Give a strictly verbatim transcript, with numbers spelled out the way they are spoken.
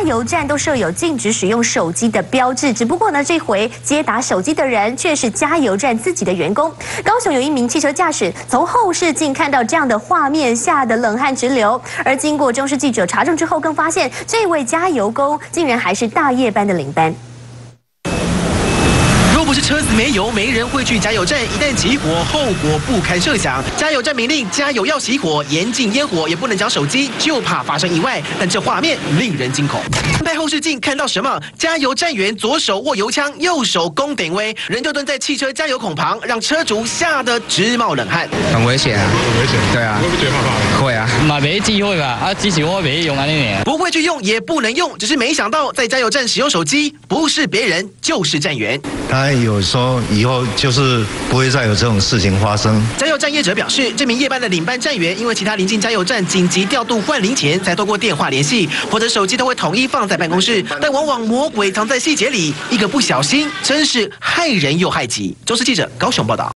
加油站都设有禁止使用手机的标志，只不过呢，这回接打手机的人却是加油站自己的员工。高雄有一名汽车驾驶从后视镜看到这样的画面，吓得冷汗直流。而经过中视记者查证之后，更发现这位加油工竟然还是大夜班的领班。 若不是车子没油，没人会去加油站。一旦起火，后果不堪设想。加油站明令加油要熄火，严禁烟火，也不能讲手机，就怕发生意外。但这画面令人惊恐。拍后视镜看到什么？加油站员左手握油枪，右手弓顶威，人就蹲在汽车加油孔旁，让车主吓得直冒冷汗。 很危险啊！ 很危险。 对啊， 会不会觉得怕怕？ 会啊， 嘛没机会吧？啊，只是我没用啊那年。 不会去用也不能用，只是没想到在加油站使用手机，不是别人就是站员。 他有说以后就是不会再有这种事情发生。 加油站业者表示，这名夜班的领班站员因为其他邻近加油站紧急调度换零钱，才透过电话联系，否则手机都会统一放在办公室。但往往魔鬼藏在细节里，一个不小心，真是害人又害己。中视记者高雄报道。